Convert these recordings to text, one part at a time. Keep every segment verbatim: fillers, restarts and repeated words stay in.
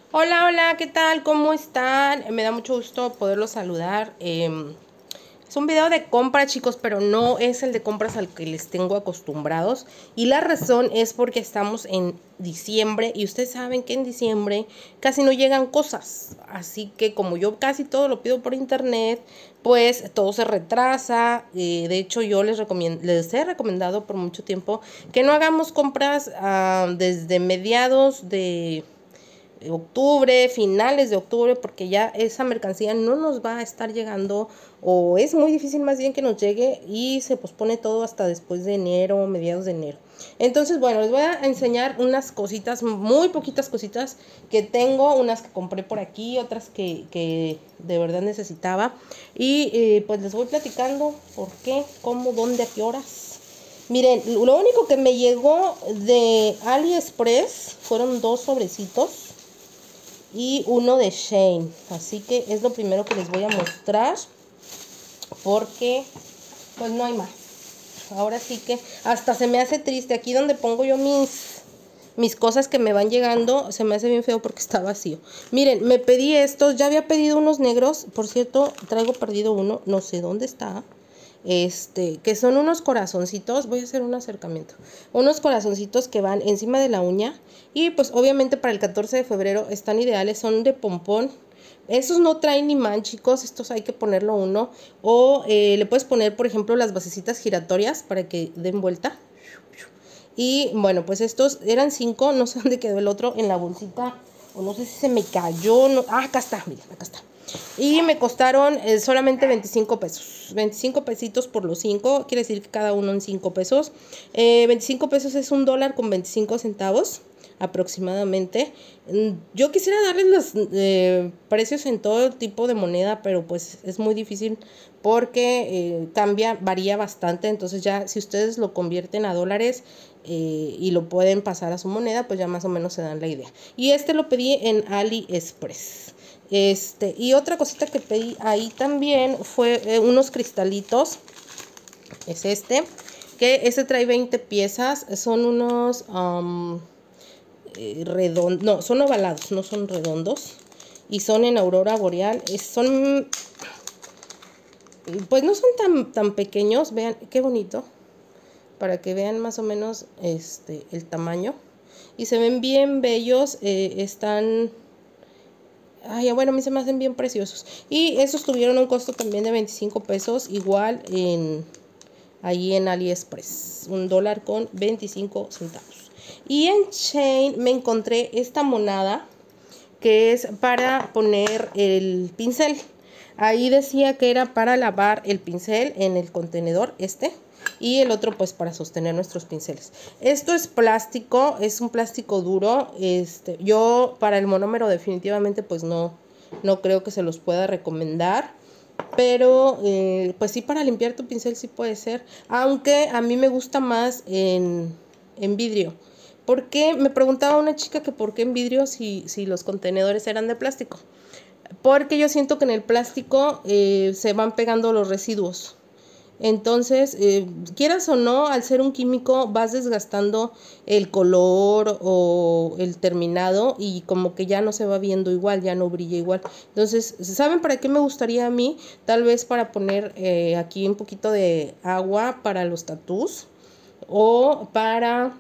Hola, hola, ¿qué tal? ¿Cómo están? Me da mucho gusto poderlos saludar. Eh, es un video de compra, chicos, pero no es el de compras al que les tengo acostumbrados. Y la razón es porque estamos en diciembre y ustedes saben que en diciembre casi no llegan cosas. Así que como yo casi todo lo pido por internet, pues todo se retrasa. Eh, de hecho, yo les, les he recomendado por mucho tiempo que no hagamos compras uh, desde mediados de octubre, finales de octubre, porque ya esa mercancía no nos va a estar llegando, o es muy difícil más bien que nos llegue, y se pospone todo hasta después de enero, mediados de enero. Entonces, bueno, les voy a enseñar unas cositas, muy poquitas cositas que tengo, unas que compré por aquí, otras que, que de verdad necesitaba, y eh, pues les voy platicando por qué, cómo, dónde, a qué horas. Miren, lo único que me llegó de AliExpress fueron dos sobrecitos y uno de Shein, así que es lo primero que les voy a mostrar porque pues no hay más. Ahora sí que hasta se me hace triste, aquí donde pongo yo mis mis cosas que me van llegando, se me hace bien feo porque está vacío. Miren, me pedí estos, ya había pedido unos negros, por cierto, traigo perdido uno, no sé dónde está. Este, que son unos corazoncitos, voy a hacer un acercamiento, unos corazoncitos que van encima de la uña y pues obviamente para el catorce de febrero están ideales, son de pompón. Esos no traen imán, chicos, estos hay que ponerlo uno o eh, le puedes poner por ejemplo las basecitas giratorias para que den vuelta. Y bueno, pues estos eran cinco, no sé dónde quedó el otro en la bolsita, o no sé si se me cayó, no, ah, acá está, miren, acá está. Y me costaron eh, solamente veinticinco pesos, veinticinco pesitos por los cinco, quiere decir que cada uno en cinco pesos. Eh, veinticinco pesos es un dólar con veinticinco centavos aproximadamente. Yo quisiera darles los eh, precios en todo tipo de moneda, pero pues es muy difícil porque eh, cambia, varía bastante. Entonces ya si ustedes lo convierten a dólares eh, y lo pueden pasar a su moneda, pues ya más o menos se dan la idea. Y este lo pedí en AliExpress. Este, y otra cosita que pedí ahí también fue eh, unos cristalitos. Es este, que este trae veinte piezas. Son unos um, eh, redondos, no, son ovalados, no son redondos. Y son en aurora boreal. Es, son, pues no son tan, tan pequeños. Vean, qué bonito. Para que vean más o menos este, el tamaño. Y se ven bien bellos. Eh, están... Ay, bueno, a mí se me hacen bien preciosos. Y esos tuvieron un costo también de veinticinco pesos. Igual en... ahí en AliExpress, un dólar con veinticinco centavos. Y en Shein me encontré esta monada que es para poner el pincel. Ahí decía que era para lavar el pincel en el contenedor este y el otro pues para sostener nuestros pinceles. Esto es plástico, es un plástico duro. Este, yo para el monómero definitivamente pues no, no creo que se los pueda recomendar. Pero eh, pues sí, para limpiar tu pincel sí puede ser. Aunque a mí me gusta más en, en vidrio. Porque me preguntaba una chica que por qué en vidrio si, si los contenedores eran de plástico. Porque yo siento que en el plástico eh, se van pegando los residuos. Entonces, eh, quieras o no, al ser un químico vas desgastando el color o el terminado y como que ya no se va viendo igual, ya no brilla igual. Entonces, ¿saben para qué me gustaría a mí? Tal vez para poner eh, aquí un poquito de agua para los tatús o para...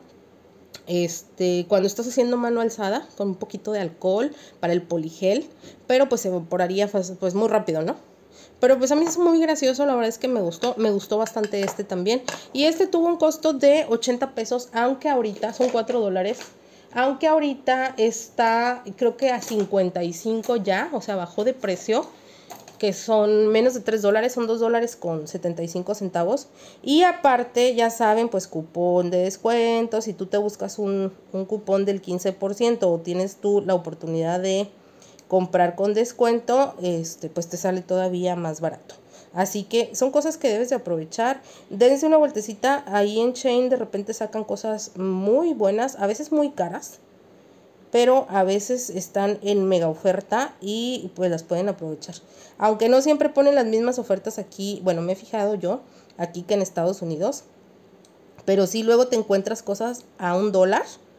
Este, cuando estás haciendo mano alzada con un poquito de alcohol para el poligel, pero pues se evaporaría pues, pues muy rápido, ¿no? Pero pues a mí es muy gracioso, la verdad es que me gustó, me gustó bastante este también. Y este tuvo un costo de ochenta pesos, aunque ahorita son cuatro dólares. Aunque ahorita está, creo que a cincuenta y cinco ya, o sea, bajó de precio, que son menos de tres dólares, son dos dólares con setenta y cinco centavos. Y aparte, ya saben, pues cupón de descuento, si tú te buscas un, un cupón del quince por ciento o tienes tú la oportunidad de comprar con descuento, este, pues te sale todavía más barato. Así que son cosas que debes de aprovechar. Dense una vueltecita, ahí en Shein de repente sacan cosas muy buenas, a veces muy caras, pero a veces están en mega oferta y pues las pueden aprovechar. Aunque no siempre ponen las mismas ofertas aquí, bueno, me he fijado yo, aquí que en Estados Unidos, pero sí luego te encuentras cosas a un dólar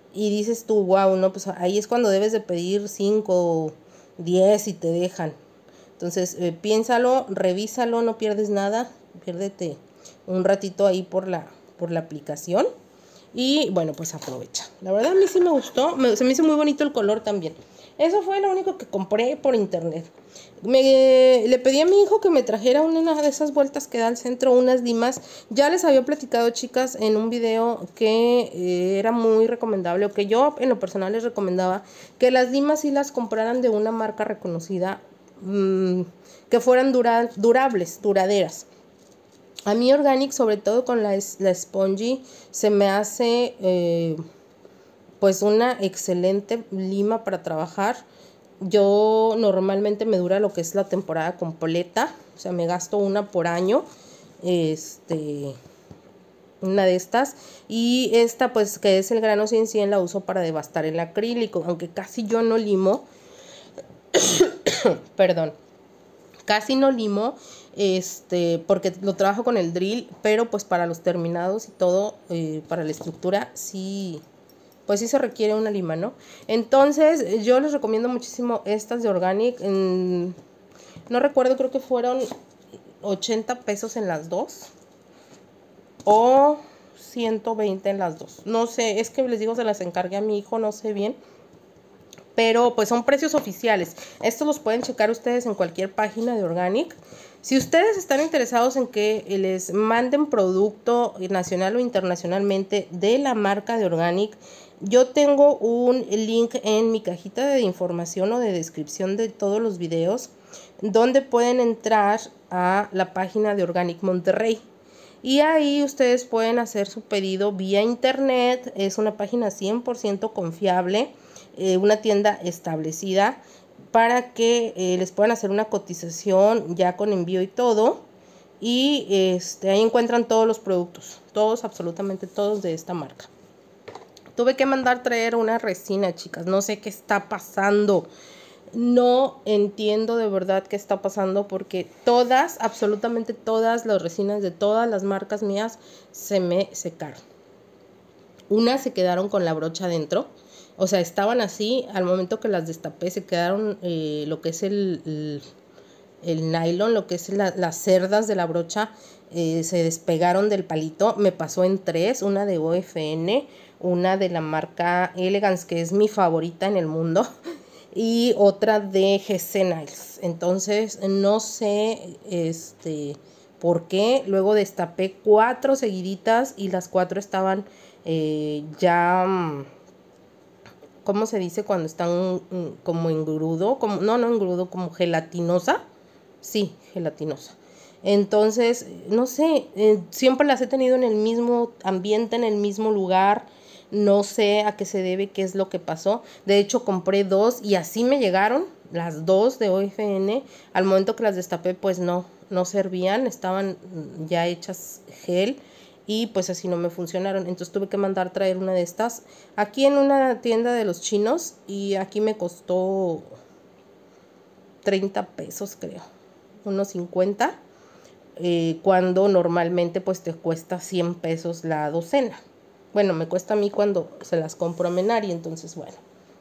y dices tú, wow, no, pues ahí es cuando debes de pedir cinco, diez y te dejan. Entonces, eh, piénsalo, revísalo, no pierdes nada, piérdete un ratito ahí por la, por la aplicación. Y bueno, pues aprovecha. La verdad a mí sí me gustó, me, se me hizo muy bonito el color también. Eso fue lo único que compré por internet. Me, le pedí a mi hijo que me trajera una de esas vueltas que da al centro, unas limas. Ya les había platicado, chicas, en un video que eh, era muy recomendable, o que yo en lo personal les recomendaba que las limas sí las compraran de una marca reconocida, mmm, que fueran dura, durables, duraderas. A mí Organic, sobre todo con la, la Spongy, se me hace eh, pues una excelente lima para trabajar. Yo normalmente me dura lo que es la temporada completa, o sea, me gasto una por año, este, una de estas. Y esta, pues, que es el grano cien cien, la uso para devastar el acrílico, aunque casi yo no limo, perdón, casi no limo, este, porque lo trabajo con el drill, pero pues para los terminados y todo, eh, para la estructura, sí, pues sí se requiere una lima, ¿no? Entonces, yo les recomiendo muchísimo estas de Organic. En, no recuerdo, creo que fueron ochenta pesos en las dos. O ciento veinte en las dos. No sé, es que les digo, se las encargué a mi hijo, no sé bien. Pero pues son precios oficiales. Estos los pueden checar ustedes en cualquier página de Organic. Si ustedes están interesados en que les manden producto nacional o internacionalmente de la marca de Organic, yo tengo un link en mi cajita de información o de descripción de todos los videos, donde pueden entrar a la página de Organic Monterrey. Y ahí ustedes pueden hacer su pedido vía internet. Es una página cien por ciento confiable, eh, una tienda establecida, para que eh, les puedan hacer una cotización ya con envío y todo. Y este, ahí encuentran todos los productos, todos, absolutamente todos de esta marca. Tuve que mandar traer una resina, chicas, no sé qué está pasando. No entiendo de verdad qué está pasando, porque todas, absolutamente todas las resinas de todas las marcas mías se me secaron. Unas se quedaron con la brocha adentro, o sea, estaban así, al momento que las destapé se quedaron eh, lo que es el, el, el nylon, lo que es la, las cerdas de la brocha, eh, se despegaron del palito. Me pasó en tres, una de O F N, una de la marca Elegance, que es mi favorita en el mundo, y otra de G C Nails. Entonces no sé este por qué. Luego destapé cuatro seguiditas y las cuatro estaban eh, ya, ¿cómo se dice cuando están como engrudo? Como, no, no engrudo, como gelatinosa. Sí, gelatinosa. Entonces, no sé, eh, siempre las he tenido en el mismo ambiente, en el mismo lugar. No sé a qué se debe, qué es lo que pasó. De hecho, compré dos y así me llegaron las dos de O F N. Al momento que las destapé, pues no, no servían, estaban ya hechas gel y pues así no me funcionaron. Entonces tuve que mandar traer una de estas aquí en una tienda de los chinos, y aquí me costó treinta pesos, creo, unos cincuenta, eh, cuando normalmente pues te cuesta cien pesos la docena. Bueno, me cuesta a mí cuando se las compro a Menari. Entonces, bueno,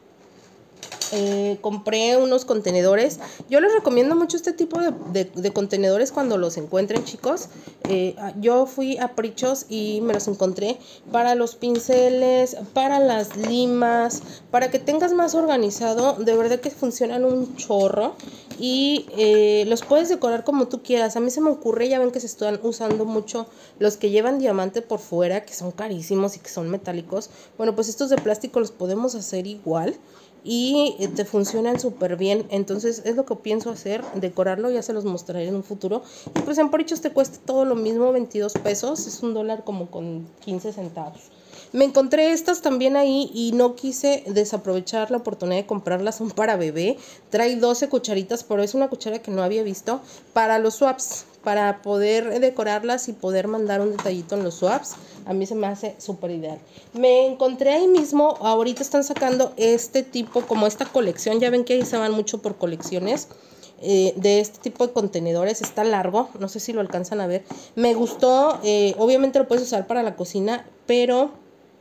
eh, compré unos contenedores. Yo les recomiendo mucho este tipo de, de, de contenedores cuando los encuentren, chicos. Eh, yo fui a Prichos y me los encontré para los pinceles, para las limas, para que tengas más organizado. De verdad que funcionan un chorro. Y eh, los puedes decorar como tú quieras. A mí se me ocurre, ya ven que se están usando mucho los que llevan diamante por fuera, que son carísimos y que son metálicos. Bueno, pues estos de plástico los podemos hacer igual y eh, te funcionan súper bien. Entonces es lo que pienso hacer, decorarlo. Ya se los mostraré en un futuro. Y pues en Prichos te cuesta todo lo mismo, veintidós pesos. Es un dólar como con quince centavos. Me encontré estas también ahí y no quise desaprovechar la oportunidad de comprarlas. Son para bebé. Trae doce cucharitas, pero es una cuchara que no había visto para los swaps, para poder decorarlas y poder mandar un detallito en los swaps. A mí se me hace súper ideal. Me encontré ahí mismo, ahorita están sacando este tipo, como esta colección. Ya ven que ahí se van mucho por colecciones. Eh, de este tipo de contenedores. Está largo, no sé si lo alcanzan a ver. Me gustó, eh, obviamente lo puedes usar para la cocina, pero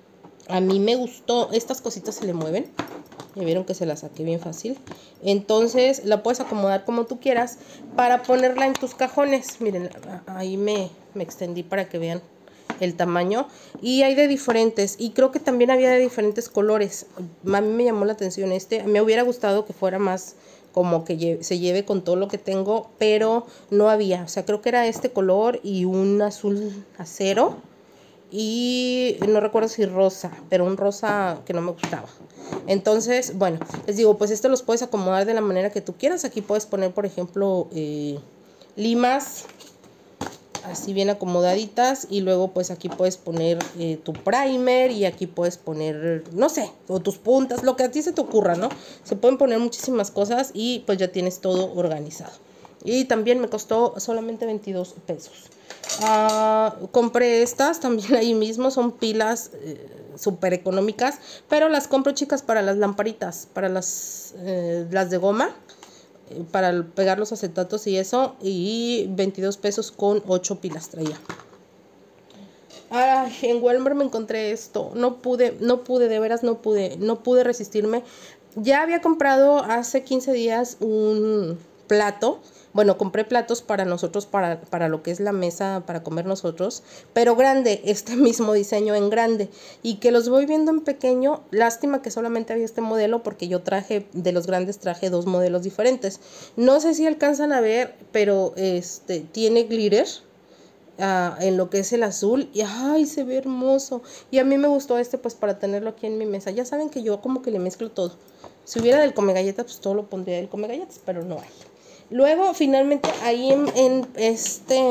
A mí me gustó, estas cositas se le mueven. Ya vieron que se la saqué bien fácil. Entonces la puedes acomodar como tú quieras para ponerla en tus cajones. Miren, ahí me, me extendí para que vean el tamaño. Y hay de diferentes. Y creo que también había de diferentes colores. A mí me llamó la atención este. Me hubiera gustado que fuera más como que lleve, se lleve con todo lo que tengo. Pero no había. O sea, creo que era este color y un azul acero. Y no recuerdo si rosa, pero un rosa que no me gustaba. Entonces, bueno, les digo, pues esto los puedes acomodar de la manera que tú quieras. Aquí puedes poner, por ejemplo, eh, limas, así bien acomodaditas. Y luego pues aquí puedes poner eh, tu primer y aquí puedes poner, no sé, o tus puntas, lo que a ti se te ocurra, ¿no? Se pueden poner muchísimas cosas y pues ya tienes todo organizado. Y también me costó solamente veintidós pesos. Uh, compré estas también ahí mismo, son pilas eh, súper económicas, pero las compro, chicas, para las lamparitas, para las, eh, las de goma, eh, para pegar los acetatos y eso, y veintidós pesos con ocho pilas traía. Ay, en Walmart me encontré esto, no pude, no pude, de veras no pude, no pude resistirme. Ya había comprado hace quince días un plato. Bueno, compré platos para nosotros, para, para lo que es la mesa para comer nosotros, pero grande, este mismo diseño en grande, y que los voy viendo en pequeño. Lástima que solamente había este modelo, porque yo traje, de los grandes traje dos modelos diferentes. No sé si alcanzan a ver, pero este tiene glitter uh, en lo que es el azul, y ay, se ve hermoso. Y a mí me gustó este pues para tenerlo aquí en mi mesa. Ya saben que yo como que le mezclo todo. Si hubiera del come galletas, pues todo lo pondría del come galletas, pero no hay. Luego, finalmente, ahí en, en este,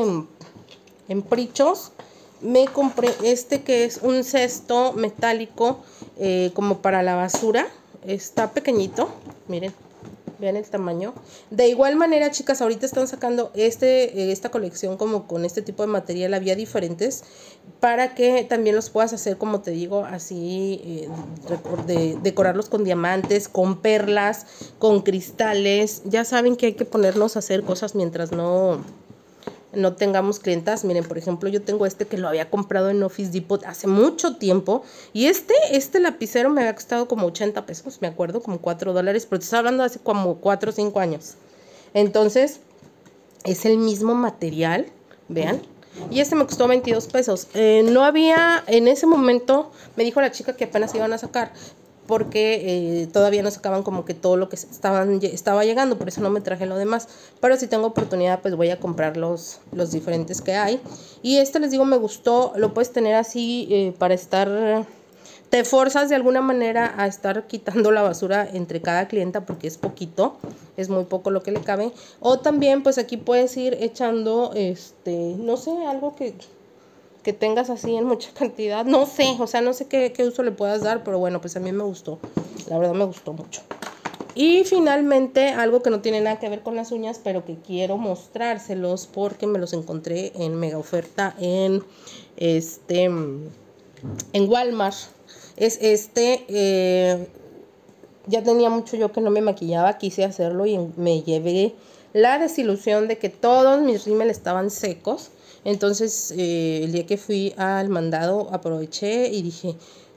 en Prichos, me compré este que es un cesto metálico, eh, como para la basura. Está pequeñito, miren, vean el tamaño. De igual manera, chicas, ahorita están sacando este, esta colección como con este tipo de material. Había diferentes para que también los puedas hacer, como te digo, así, eh, de, decorarlos con diamantes, con perlas, con cristales. Ya saben que hay que ponernos a hacer cosas mientras no, no tengamos clientas. Miren, por ejemplo, yo tengo este que lo había comprado en Office Depot hace mucho tiempo. Y este, este lapicero me había costado como ochenta pesos, me acuerdo, como cuatro dólares. Pero te estoy hablando de hace como cuatro o cinco años. Entonces, es el mismo material, vean. Y este me costó veintidós pesos. Eh, no había, en ese momento, me dijo la chica que apenas iban a sacar, porque eh, todavía no sacaban como que todo lo que estaban, estaba llegando, por eso no me traje lo demás. Pero si tengo oportunidad, pues voy a comprar los, los diferentes que hay. Y este, les digo, me gustó. Lo puedes tener así eh, para estar... Te forzas de alguna manera a estar quitando la basura entre cada clienta, porque es poquito, es muy poco lo que le cabe. O también pues aquí puedes ir echando, este, no sé, algo que, que tengas así en mucha cantidad. No sé, o sea, no sé qué, qué uso le puedas dar, pero bueno, pues a mí me gustó. La verdad me gustó mucho. Y finalmente, algo que no tiene nada que ver con las uñas, pero que quiero mostrárselos porque me los encontré en mega oferta en, este, en Walmart. Es este, eh, ya tenía mucho yo que no me maquillaba, quise hacerlo y me llevé la desilusión de que todos mis rímel estaban secos. Entonces, eh, el día que fui al mandado, aproveché y dije,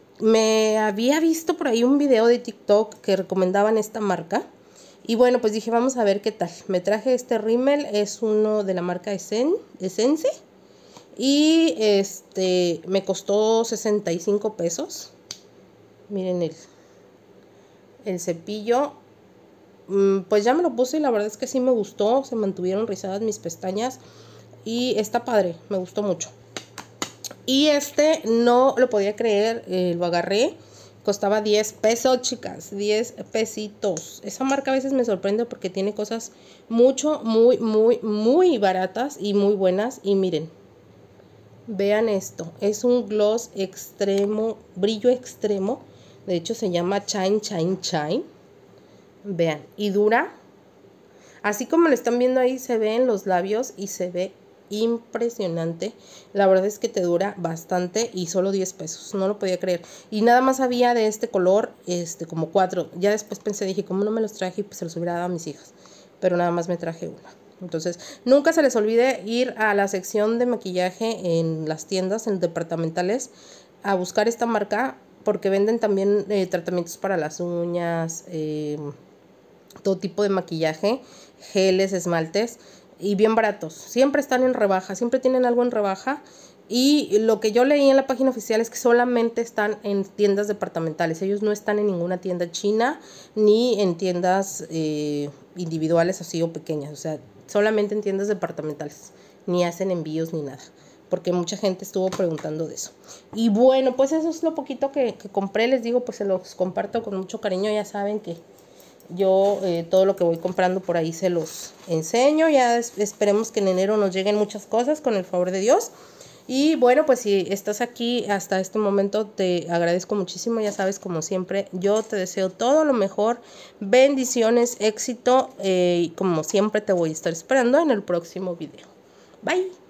me había visto por ahí un video de TikTok que recomendaban esta marca. Y bueno, pues dije, vamos a ver qué tal. Me traje este rímel, es uno de la marca Essence. Y este, me costó sesenta y cinco pesos. Miren el, el cepillo. Pues ya me lo puse y la verdad es que sí me gustó. Se mantuvieron rizadas mis pestañas. Y está padre, me gustó mucho. Y este no lo podía creer, eh, lo agarré. Costaba diez pesos, chicas, diez pesitos. Esa marca a veces me sorprende porque tiene cosas mucho, muy, muy, muy baratas y muy buenas. Y miren, vean esto, es un gloss extremo, brillo extremo. De hecho se llama Shine, Shine, Shine. Vean, y dura. Así como lo están viendo ahí, se ve en los labios y se ve impresionante. La verdad es que te dura bastante y solo diez pesos, no lo podía creer. Y nada más había de este color, este como cuatro. Ya después pensé, dije, ¿cómo no me los traje? Y pues se los hubiera dado a mis hijas. Pero nada más me traje una. Entonces, nunca se les olvide ir a la sección de maquillaje en las tiendas, en departamentales, a buscar esta marca, porque venden también eh, tratamientos para las uñas, eh, todo tipo de maquillaje, geles, esmaltes, y bien baratos. Siempre están en rebaja, siempre tienen algo en rebaja. Y lo que yo leí en la página oficial es que solamente están en tiendas departamentales. Ellos no están en ninguna tienda china ni en tiendas eh, individuales así o pequeñas. O sea, solamente en tiendas departamentales. Ni hacen envíos ni nada. Porque mucha gente estuvo preguntando de eso. Y bueno, pues eso es lo poquito que, que compré. Les digo, pues se los comparto con mucho cariño. Ya saben que yo eh, todo lo que voy comprando por ahí se los enseño. Ya es, esperemos que en enero nos lleguen muchas cosas con el favor de Dios. Y bueno, pues si estás aquí hasta este momento, te agradezco muchísimo. Ya sabes, como siempre, yo te deseo todo lo mejor. Bendiciones, éxito. Eh, y como siempre te voy a estar esperando en el próximo video. Bye.